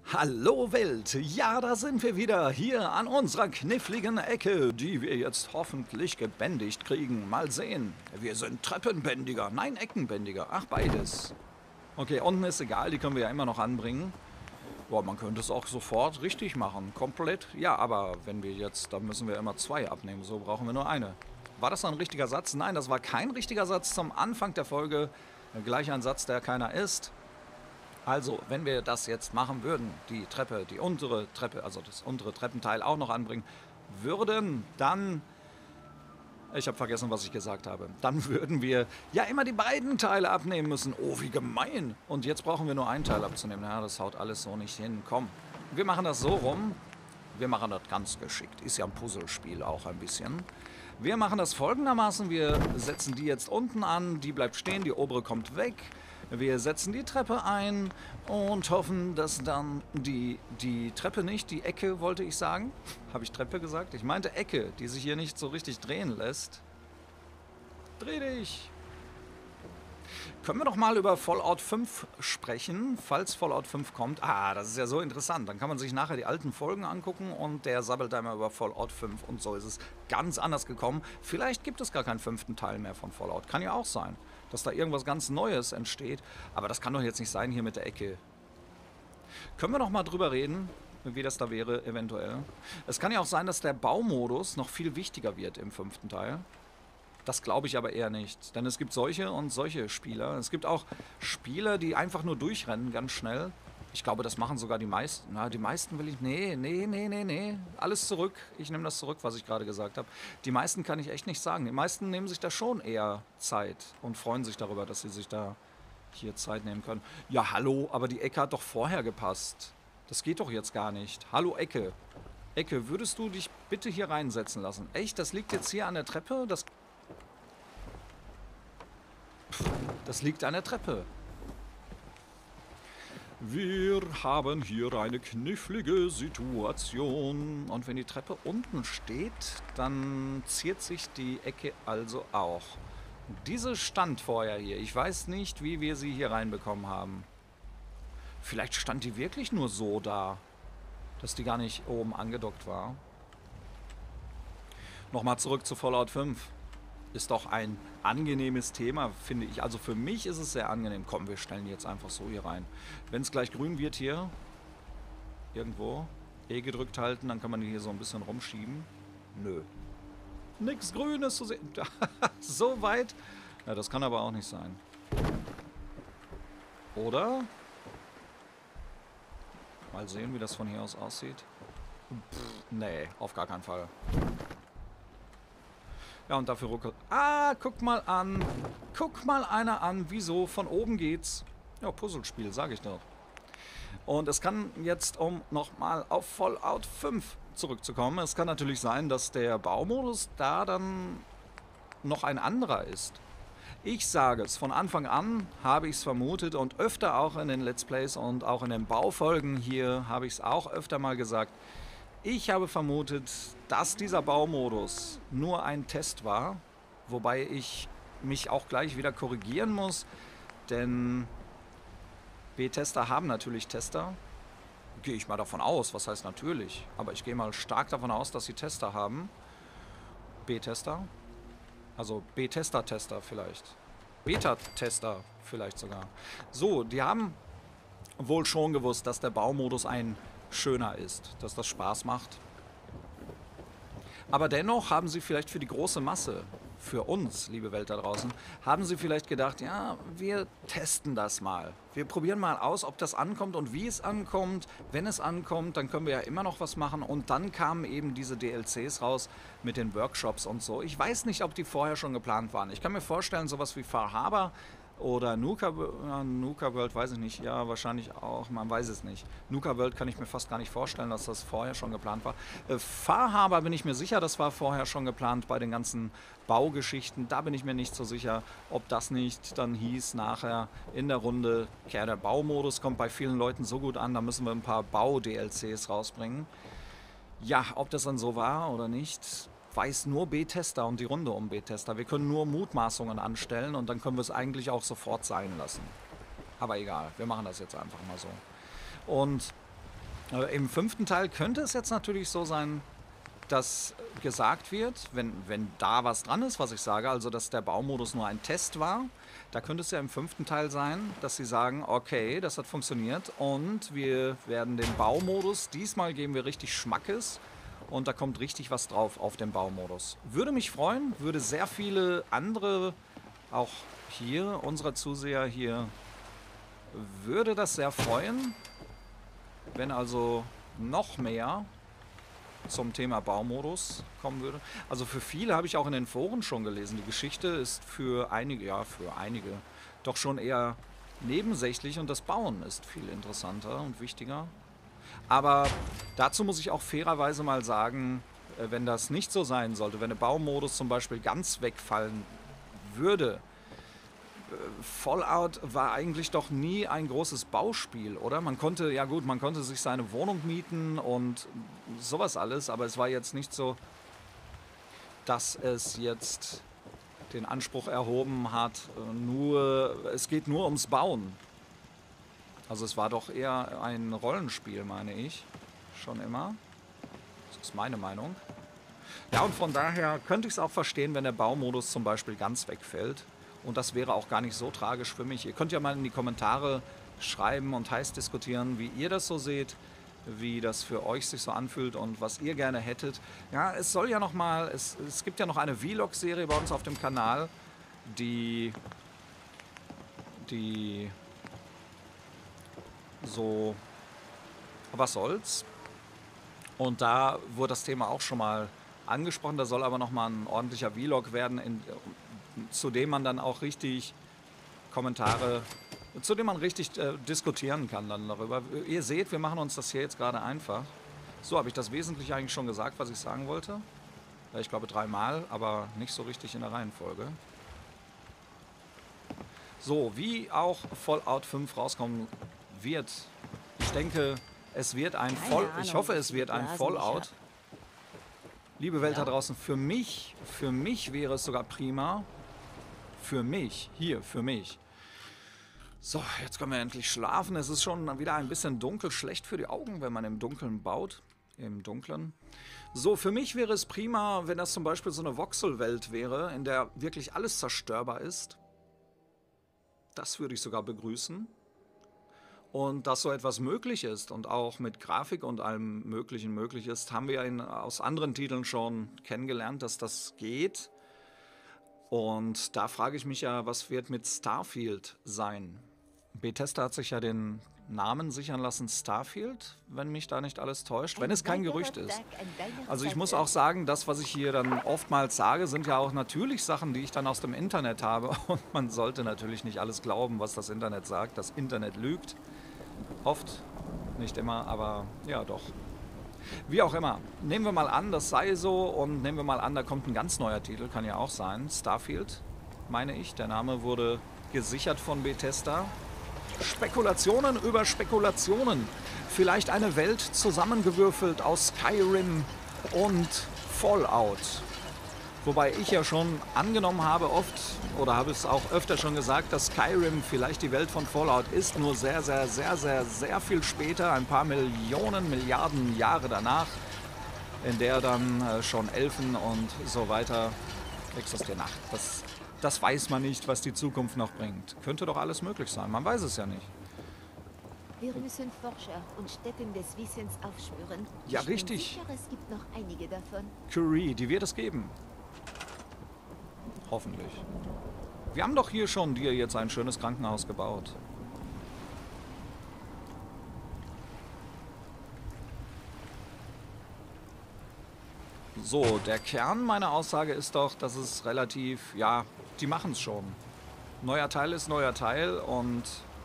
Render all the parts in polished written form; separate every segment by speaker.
Speaker 1: Hallo Welt, ja, da sind wir wieder, hier an unserer kniffligen Ecke, die wir jetzt hoffentlich gebändigt kriegen. Mal sehen, wir sind Treppenbändiger, nein, Eckenbändiger, ach beides. Okay, unten ist egal, die können wir ja immer noch anbringen. Boah, man könnte es auch sofort richtig machen, komplett. Ja, aber wenn wir jetzt, dann müssen wir immer zwei abnehmen, so brauchen wir nur eine. War das ein richtiger Satz? Nein, das war kein richtiger Satz zum Anfang der Folge. Gleich ein Satz, der keiner ist. Also, wenn wir das jetzt machen würden, die Treppe, die untere Treppe, also das untere Treppenteil auch noch anbringen würden, dann, ich habe vergessen, was ich gesagt habe, dann würden wir ja immer die beiden Teile abnehmen müssen. Oh, wie gemein. Und jetzt brauchen wir nur einen Teil abzunehmen. Ja, das haut alles so nicht hin. Komm, wir machen das so rum. Wir machen das ganz geschickt. Ist ja ein Puzzlespiel auch ein bisschen. Wir machen das folgendermaßen. Wir setzen die jetzt unten an. Die bleibt stehen, die obere kommt weg. Wir setzen die Treppe ein und hoffen, dass dann die Treppe nicht, die Ecke wollte ich sagen. Habe ich Treppe gesagt? Ich meinte Ecke, die sich hier nicht so richtig drehen lässt. Dreh dich! Können wir doch mal über Fallout 5 sprechen, falls Fallout 5 kommt. Ah, das ist ja so interessant. Dann kann man sich nachher die alten Folgen angucken und der sabbelt einmal über Fallout 5 und so ist es ganz anders gekommen. Vielleicht gibt es gar keinen fünften Teil mehr von Fallout. Kann ja auch sein, dass da irgendwas ganz Neues entsteht. Aber das kann doch jetzt nicht sein hier mit der Ecke. Können wir noch mal drüber reden, wie das da wäre eventuell. Es kann ja auch sein, dass der Baumodus noch viel wichtiger wird im fünften Teil. Das glaube ich aber eher nicht, denn es gibt solche und solche Spieler. Es gibt auch Spieler, die einfach nur durchrennen, ganz schnell. Ich glaube, das machen sogar die meisten. Na, die meisten will ich... Nee. Alles zurück. Ich nehme das zurück, was ich gerade gesagt habe. Die meisten kann ich echt nicht sagen. Die meisten nehmen sich da schon eher Zeit und freuen sich darüber, dass sie sich da hier Zeit nehmen können. Ja, hallo, aber die Ecke hat doch vorher gepasst. Das geht doch jetzt gar nicht. Hallo, Ecke. Ecke, würdest du dich bitte hier reinsetzen lassen? Echt, das liegt jetzt hier an der Treppe? Das liegt an der Treppe. Wir haben hier eine knifflige Situation. Und wenn die Treppe unten steht, dann ziert sich die Ecke also auch. Diese stand vorher hier. Ich weiß nicht, wie wir sie hier reinbekommen haben. Vielleicht stand die wirklich nur so da, dass die gar nicht oben angedockt war. Nochmal zurück zu Fallout 5. Ist doch ein angenehmes Thema, finde ich. Also für mich ist es sehr angenehm. Komm, wir stellen die jetzt einfach so hier rein. Wenn es gleich grün wird hier, irgendwo, E gedrückt halten, dann kann man die hier so ein bisschen rumschieben. Nö. Nix Grünes zu sehen. So weit? Ja, das kann aber auch nicht sein. Oder? Mal sehen, wie das von hier aus aussieht. Nee, auf gar keinen Fall. Ja, und dafür ruckelt... Ah, guck mal an. Guck mal einer an. Wieso? Von oben geht's. Ja, Puzzlespiel, sage ich doch. Und es kann jetzt, um nochmal auf Fallout 5 zurückzukommen, es kann natürlich sein, dass der Baumodus da dann noch ein anderer ist. Ich sage es, von Anfang an habe ich es vermutet und öfter auch in den Let's Plays und auch in den Baufolgen hier habe ich es auch öfter mal gesagt. Ich habe vermutet, dass dieser Baumodus nur ein Test war, wobei ich mich auch gleich wieder korrigieren muss, denn B-Tester haben natürlich Tester. Gehe ich mal davon aus, was heißt natürlich, aber ich gehe mal stark davon aus, dass sie Tester haben. B-Tester, also B-Tester-Tester vielleicht. Beta-Tester vielleicht sogar. So, die haben wohl schon gewusst, dass der Baumodus ein schöner ist, dass das Spaß macht. Aber dennoch haben sie vielleicht für die große Masse, für uns, liebe Welt da draußen, haben sie vielleicht gedacht, ja, wir testen das mal. Wir probieren mal aus, ob das ankommt und wie es ankommt. Wenn es ankommt, dann können wir ja immer noch was machen. Und dann kamen eben diese DLCs raus mit den Workshops und so. Ich weiß nicht, ob die vorher schon geplant waren. Ich kann mir vorstellen, sowas wie Far Harbor oder Nuka World, weiß ich nicht. Ja, wahrscheinlich auch. Man weiß es nicht. Nuka World kann ich mir fast gar nicht vorstellen, dass das vorher schon geplant war. Far Harbor bin ich mir sicher, das war vorher schon geplant bei den ganzen Baugeschichten. Da bin ich mir nicht so sicher, ob das nicht dann hieß nachher in der Runde, ja, der Baumodus kommt bei vielen Leuten so gut an, da müssen wir ein paar Bau-DLCs rausbringen. Ja, ob das dann so war oder nicht, weiß nur B-Tester und die Runde um B-Tester. Wir können nur Mutmaßungen anstellen und dann können wir es eigentlich auch sofort sein lassen. Aber egal, wir machen das jetzt einfach mal so. Und Im 5. Teil könnte es jetzt natürlich so sein, dass gesagt wird, wenn da was dran ist, was ich sage, also dass der Baumodus nur ein Test war, da könnte es ja im 5. Teil sein, dass sie sagen, okay, das hat funktioniert und wir werden den Baumodus, diesmal geben wir richtig Schmackes und da kommt richtig was drauf auf den Baumodus. Würde mich freuen, würde sehr viele andere, auch hier, unserer Zuseher hier, würde das sehr freuen, wenn also noch mehr zum Thema Baumodus kommen würde. Also für viele habe ich auch in den Foren schon gelesen. Die Geschichte ist für einige doch schon eher nebensächlich und das Bauen ist viel interessanter und wichtiger. Aber dazu muss ich auch fairerweise mal sagen, wenn das nicht so sein sollte, wenn der Baumodus zum Beispiel ganz wegfallen würde, Fallout war eigentlich doch nie ein großes Bauspiel, oder? Man konnte, ja gut, man konnte sich seine Wohnung mieten und sowas alles, aber es war jetzt nicht so, dass es jetzt den Anspruch erhoben hat, es geht nur ums Bauen. Also es war doch eher ein Rollenspiel, meine ich, schon immer. Das ist meine Meinung. Ja, und von daher könnte ich es auch verstehen, wenn der Baumodus zum Beispiel ganz wegfällt. Und das wäre auch gar nicht so tragisch für mich. Ihr könnt ja mal in die Kommentare schreiben und heiß diskutieren, wie ihr das so seht, wie das für euch sich so anfühlt und was ihr gerne hättet. Ja, es soll ja noch mal, es gibt ja noch eine Vlog-Serie bei uns auf dem Kanal, die so, was soll's? Und da wurde das Thema auch schon mal angesprochen. Da soll aber noch mal ein ordentlicher Vlog werden, zu dem man dann auch richtig Kommentare, zu dem man richtig diskutieren kann dann darüber. Ihr seht, wir machen uns das hier jetzt gerade einfach. So, habe ich das Wesentliche eigentlich schon gesagt, was ich sagen wollte? Ich glaube 3-mal, aber nicht so richtig in der Reihenfolge. So, wie auch Fallout 5 rauskommen wird. Ich denke, es wird ich hoffe, es wird ein Fallout. Liebe Welt da draußen, für mich wäre es sogar prima. Für mich. So, jetzt können wir endlich schlafen. Es ist schon wieder ein bisschen dunkel, schlecht für die Augen, wenn man im Dunkeln baut. Im Dunklen. So, für mich wäre es prima, wenn das zum Beispiel so eine Voxel-Welt wäre, in der wirklich alles zerstörbar ist. Das würde ich sogar begrüßen. Und dass so etwas möglich ist und auch mit Grafik und allem Möglichen möglich ist, haben wir ja aus anderen Titeln schon kennengelernt, dass das geht. Und da frage ich mich ja, was wird mit Starfield sein? Bethesda hat sich ja den Namen sichern lassen, Starfield, wenn mich da nicht alles täuscht, wenn es kein Gerücht ist. Also ich muss auch sagen, das, was ich hier dann oftmals sage, sind ja auch natürlich Sachen, die ich dann aus dem Internet habe. Und man sollte natürlich nicht alles glauben, was das Internet sagt. Das Internet lügt. Oft, nicht immer, aber ja doch. Wie auch immer, nehmen wir mal an, das sei so und nehmen wir mal an, da kommt ein ganz neuer Titel, kann ja auch sein. Starfield, meine ich, der Name wurde gesichert von Bethesda. Spekulationen über Spekulationen. Vielleicht eine Welt zusammengewürfelt aus Skyrim und Fallout. Wobei ich ja schon angenommen habe oft, oder habe es auch öfter schon gesagt, dass Skyrim vielleicht die Welt von Fallout ist, nur sehr, sehr, sehr, sehr, sehr viel später, ein paar Millionen, Milliarden Jahre danach, in der dann schon Elfen und so weiter existieren. Das weiß man nicht, was die Zukunft noch bringt. Könnte doch alles möglich sein, man weiß es ja nicht.
Speaker 2: Wir müssen Forscher und Stätten des Wissens aufspüren.
Speaker 1: Ja, richtig.
Speaker 2: Ich bin sicher, es gibt noch einige davon.
Speaker 1: Curie, die wird es geben. Hoffentlich. Wir haben doch hier schon dir jetzt ein schönes Krankenhaus gebaut. So, der Kern meiner Aussage ist doch, dass es relativ, ja, die machen es schon. Neuer Teil ist neuer Teil und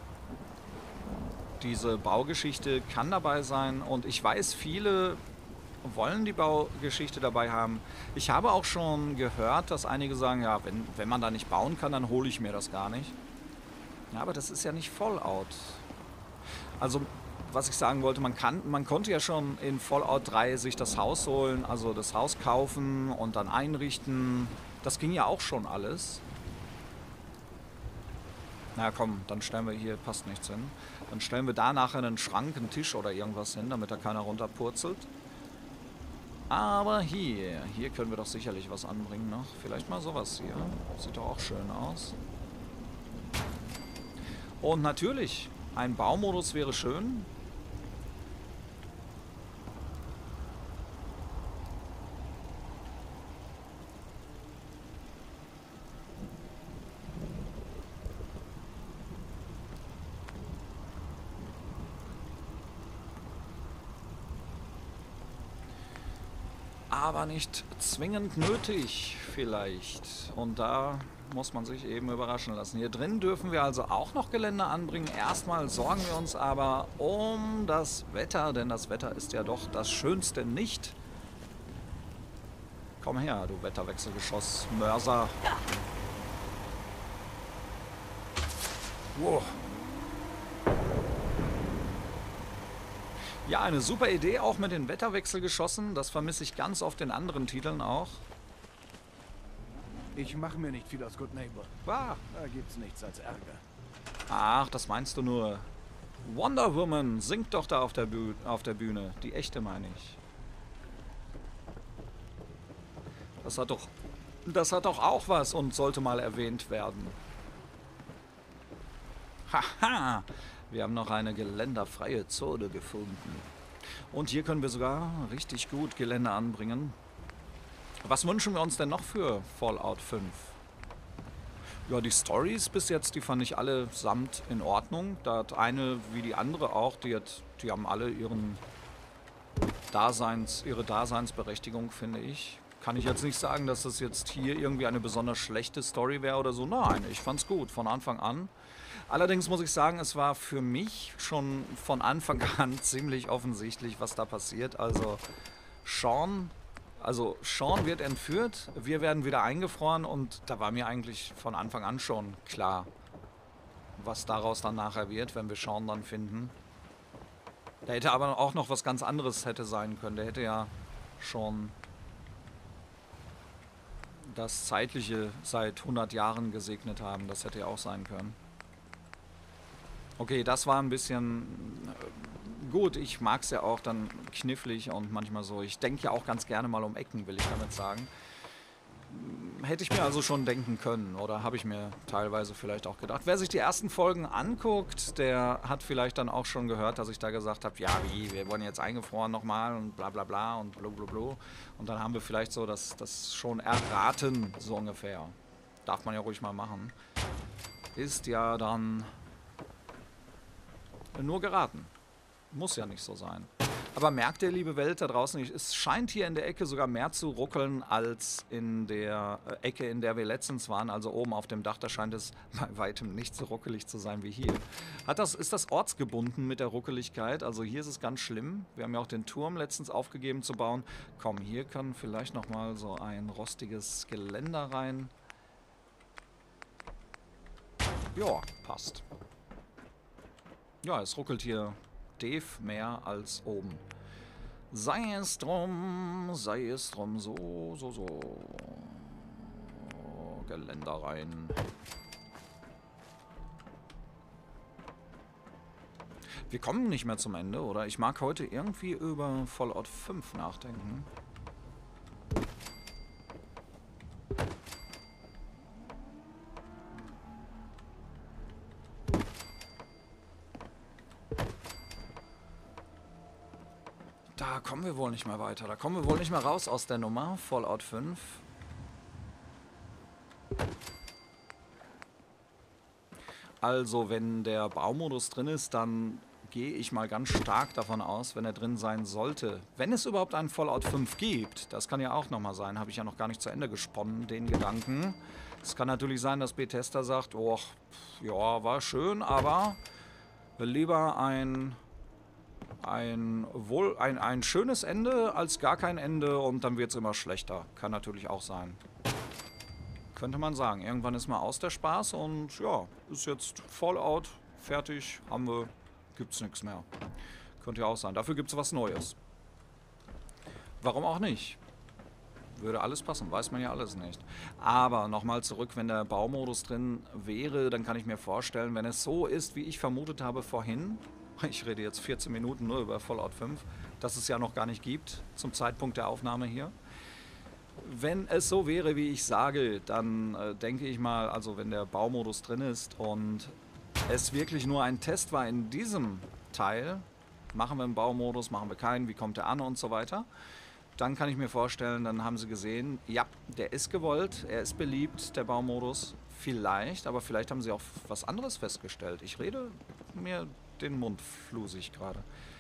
Speaker 1: diese Baugeschichte kann dabei sein. Und ich weiß, viele wollen die Baugeschichte dabei haben. Ich habe auch schon gehört, dass einige sagen, ja, wenn man da nicht bauen kann, dann hole ich mir das gar nicht. Ja, aber das ist ja nicht Fallout. Also, was ich sagen wollte, man konnte ja schon in Fallout 3 sich das Haus holen, also das Haus kaufen und dann einrichten. Das ging ja auch schon alles. Na komm, dann stellen wir hier, passt nichts hin. Dann stellen wir da nachher einen Schrank, einen Tisch oder irgendwas hin, damit da keiner runterpurzelt. Aber hier können wir doch sicherlich was anbringen noch. Vielleicht mal sowas hier. Sieht doch auch schön aus. Und natürlich, ein Baumodus wäre schön. Aber nicht zwingend nötig, vielleicht. Und da muss man sich eben überraschen lassen. Hier drin dürfen wir also auch noch Gelände anbringen. Erstmal sorgen wir uns aber um das Wetter, denn das Wetter ist ja doch das Schönste nicht. Komm her, du Wetterwechselgeschoss, Mörser. Wow. Ja, eine super Idee, auch mit den Wetterwechselgeschossen. Das vermisse ich ganz oft in anderen Titeln auch.
Speaker 3: Ich mache mir nicht viel aus Good Neighbor.
Speaker 1: Ah.
Speaker 3: Da gibt's nichts als Ärger.
Speaker 1: Ach, das meinst du nur. Wonder Woman singt doch da auf der Bühne. Die echte meine ich. Das hat doch auch was und sollte mal erwähnt werden. Haha, wir haben noch eine geländerfreie Zone gefunden. Und hier können wir sogar richtig gut Gelände anbringen. Was wünschen wir uns denn noch für Fallout 5? Ja, die Storys bis jetzt, die fand ich allesamt in Ordnung. Da hat eine wie die andere auch, die haben alle ihre Daseinsberechtigung, finde ich. Kann ich jetzt nicht sagen, dass das jetzt hier irgendwie eine besonders schlechte Story wäre oder so. Nein, ich fand's gut, von Anfang an. Allerdings muss ich sagen, es war für mich schon von Anfang an ziemlich offensichtlich, was da passiert. Also Sean wird entführt, wir werden wieder eingefroren und da war mir eigentlich von Anfang an schon klar, was daraus dann nachher wird, wenn wir Sean dann finden. Da hätte aber auch noch was ganz anderes hätte sein können. Der hätte ja schon das Zeitliche seit 100 Jahren gesegnet haben. Das hätte ja auch sein können. Okay, das war ein bisschen gut. Ich mag es ja auch dann knifflig und manchmal so. Ich denke ja auch ganz gerne mal um Ecken, will ich damit sagen. Hätte ich mir also schon denken können oder habe ich mir teilweise vielleicht auch gedacht. Wer sich die ersten Folgen anguckt, der hat vielleicht dann auch schon gehört, dass ich da gesagt habe, ja wie, wir wurden jetzt eingefroren nochmal und bla bla bla und blablabla. Und dann haben wir vielleicht so das schon erraten, so ungefähr. Darf man ja ruhig mal machen. Ist ja dann nur geraten. Muss ja nicht so sein. Aber merkt ihr, liebe Welt da draußen, es scheint hier in der Ecke sogar mehr zu ruckeln als in der Ecke, in der wir letztens waren. Also oben auf dem Dach, da scheint es bei weitem nicht so ruckelig zu sein wie hier. Ist das ortsgebunden mit der Ruckeligkeit? Also hier ist es ganz schlimm. Wir haben ja auch den Turm letztens aufgegeben zu bauen. Komm, hier kann vielleicht nochmal so ein rostiges Geländer rein. Ja, passt. Ja, es ruckelt hier Dave mehr als oben. Sei es drum, so. Geländer rein. Wir kommen nicht mehr zum Ende, oder? Ich mag heute irgendwie über Fallout 5 nachdenken. Da kommen wir wohl nicht mehr weiter. Da kommen wir wohl nicht mehr raus aus der Nummer. Fallout 5. Also, wenn der Baumodus drin ist, dann gehe ich mal ganz stark davon aus, wenn er drin sein sollte. Wenn es überhaupt einen Fallout 5 gibt, das kann ja auch nochmal sein, habe ich ja noch gar nicht zu Ende gesponnen, den Gedanken. Es kann natürlich sein, dass Bethesda sagt, oh, ja, war schön, aber lieber ein schönes Ende als gar kein Ende und dann wird es immer schlechter. Kann natürlich auch sein. Könnte man sagen. Irgendwann ist mal aus der Spaß und ja, ist jetzt Fallout, fertig, haben wir, gibt's nichts mehr. Könnte ja auch sein. Dafür gibt es was Neues. Warum auch nicht? Würde alles passen, weiß man ja alles nicht. Aber nochmal zurück, wenn der Baumodus drin wäre, dann kann ich mir vorstellen, wenn es so ist, wie ich vermutet habe vorhin, ich rede jetzt 14 Minuten nur über Fallout 5, dass es ja noch gar nicht gibt zum Zeitpunkt der Aufnahme hier. Wenn es so wäre, wie ich sage, dann denke ich mal, also wenn der Baumodus drin ist und es wirklich nur ein Test war in diesem Teil, machen wir einen Baumodus, machen wir keinen, wie kommt der an und so weiter, dann kann ich mir vorstellen, dann haben sie gesehen, ja, der ist gewollt, er ist beliebt, der Baumodus, vielleicht, aber vielleicht haben sie auch was anderes festgestellt. Ich rede mir den Mund flusig gerade.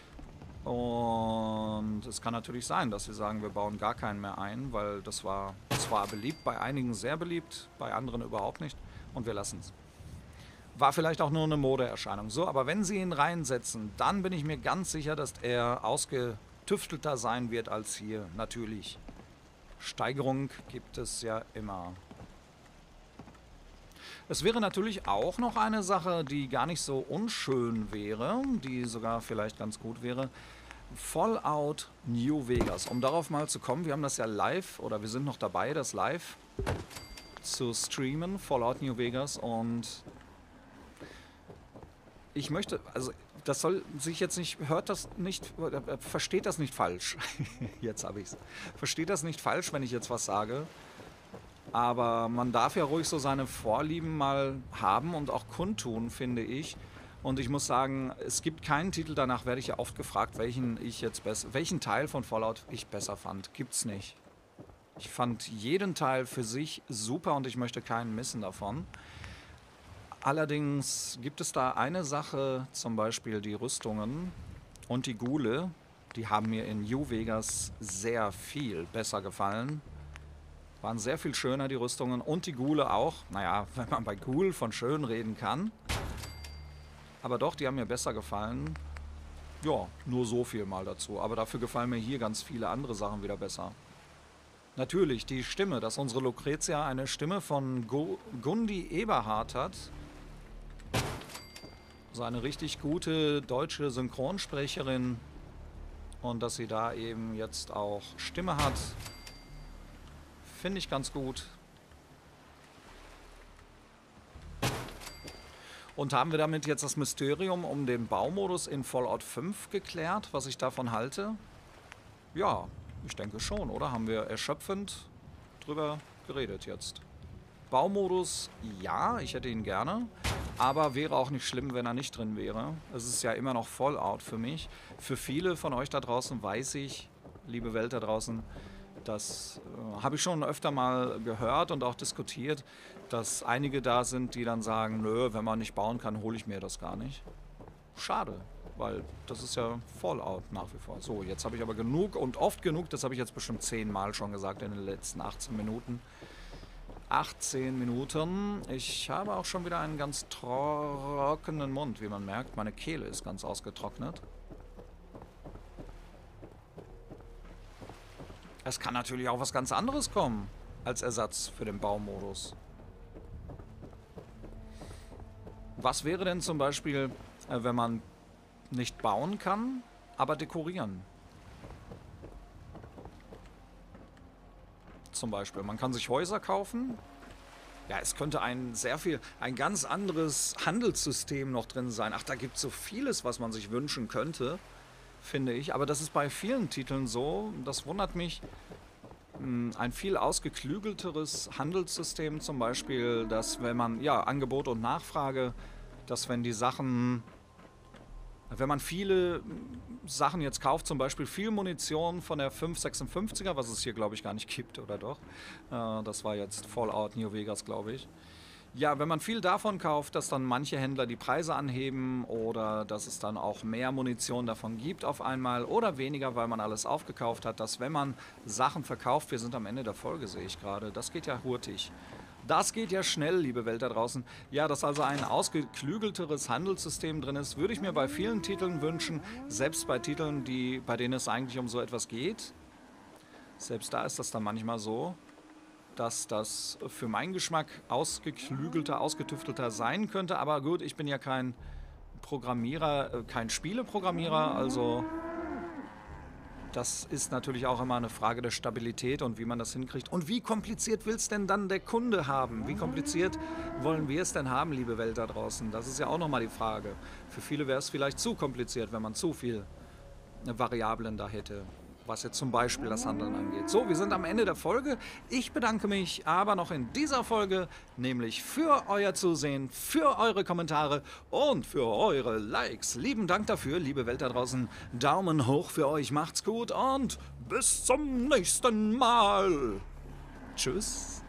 Speaker 1: Und es kann natürlich sein, dass sie sagen, wir bauen gar keinen mehr ein, weil das war zwar beliebt, bei einigen sehr beliebt, bei anderen überhaupt nicht und wir lassen es. War vielleicht auch nur eine Modeerscheinung. So, aber wenn sie ihn reinsetzen, dann bin ich mir ganz sicher, dass er ausgetüftelter sein wird als hier. Natürlich. Steigerung gibt es ja immer. Es wäre natürlich auch noch eine Sache, die gar nicht so unschön wäre, die sogar vielleicht ganz gut wäre. Fallout New Vegas. Um darauf mal zu kommen, wir haben das ja live, oder wir sind noch dabei, das live zu streamen, Fallout New Vegas, und ich möchte, also das soll sich jetzt nicht, hört das nicht, versteht das nicht falsch. Jetzt habe ich es. Versteht das nicht falsch, wenn ich jetzt was sage. Aber man darf ja ruhig so seine Vorlieben mal haben und auch kundtun, finde ich. Und ich muss sagen, es gibt keinen Titel, danach werde ich ja oft gefragt, welchen Teil von Fallout ich besser fand. Gibt's nicht. Ich fand jeden Teil für sich super und ich möchte keinen missen davon. Allerdings gibt es da eine Sache, zum Beispiel die Rüstungen und die Ghule, die haben mir in New Vegas sehr viel besser gefallen. Waren sehr viel schöner, die Rüstungen, und die Ghule auch. Naja, wenn man bei Ghoul von schön reden kann. Aber doch, die haben mir besser gefallen. Ja, nur so viel mal dazu. Aber dafür gefallen mir hier ganz viele andere Sachen wieder besser. Natürlich, die Stimme, dass unsere Lucretia eine Stimme von Gundi Eberhardt hat. So eine richtig gute deutsche Synchronsprecherin. Und dass sie da eben jetzt auch Stimme hat, finde ich ganz gut. Und haben wir damit jetzt das Mysterium um den Baumodus in Fallout 5 geklärt, was ich davon halte? Ja, ich denke schon, oder? Haben wir erschöpfend drüber geredet jetzt. Baumodus, ja, ich hätte ihn gerne. Aber wäre auch nicht schlimm, wenn er nicht drin wäre. Es ist ja immer noch Fallout für mich. Für viele von euch da draußen weiß ich, liebe Welt da draußen, das habe ich schon öfter mal gehört und auch diskutiert, dass einige da sind, die dann sagen, nö, wenn man nicht bauen kann, hole ich mir das gar nicht. Schade, weil das ist ja Fallout nach wie vor. So, jetzt habe ich aber genug und oft genug, das habe ich jetzt bestimmt 10 Mal schon gesagt in den letzten 18 Minuten. 18 Minuten. Ich habe auch schon wieder einen ganz trockenen Mund, wie man merkt. Meine Kehle ist ganz ausgetrocknet. Es kann natürlich auch was ganz anderes kommen als Ersatz für den Baumodus. Was wäre denn zum Beispiel, wenn man nicht bauen kann, aber dekorieren? Zum Beispiel, man kann sich Häuser kaufen. Ja, es könnte ein ganz anderes Handelssystem noch drin sein. Ach, da gibt es so vieles, was man sich wünschen könnte, finde ich. Aber das ist bei vielen Titeln so. Das wundert mich. Ein viel ausgeklügelteres Handelssystem zum Beispiel, dass wenn man, ja, Angebot und Nachfrage, dass wenn man viele Sachen jetzt kauft, zum Beispiel viel Munition von der 556er, was es hier glaube ich gar nicht gibt, oder doch? Das war jetzt Fallout New Vegas, glaube ich. Ja, wenn man viel davon kauft, dass dann manche Händler die Preise anheben oder dass es dann auch mehr Munition davon gibt auf einmal oder weniger, weil man alles aufgekauft hat, dass wenn man Sachen verkauft, wir sind am Ende der Folge, sehe ich gerade, das geht ja hurtig. Das geht ja schnell, liebe Welt da draußen. Ja, dass also ein ausgeklügelteres Handelssystem drin ist, würde ich mir bei vielen Titeln wünschen, selbst bei Titeln, bei denen es eigentlich um so etwas geht. Selbst da ist das dann manchmal so, dass das für meinen Geschmack ausgeklügelter, ausgetüftelter sein könnte. Aber gut, ich bin ja kein Programmierer, kein Spieleprogrammierer, also Das ist natürlich auch immer eine Frage der Stabilität und wie man das hinkriegt. Und wie kompliziert will es denn dann der Kunde haben? Wie kompliziert wollen wir es denn haben, liebe Welt da draußen? Das ist ja auch nochmal die Frage. Für viele wäre es vielleicht zu kompliziert, wenn man zu viel Variablen da hätte, was jetzt zum Beispiel das Handeln angeht. So, wir sind am Ende der Folge. Ich bedanke mich aber noch in dieser Folge, nämlich für euer Zusehen, für eure Kommentare und für eure Likes. Lieben Dank dafür, liebe Welt da draußen. Daumen hoch für euch, macht's gut und bis zum nächsten Mal. Tschüss.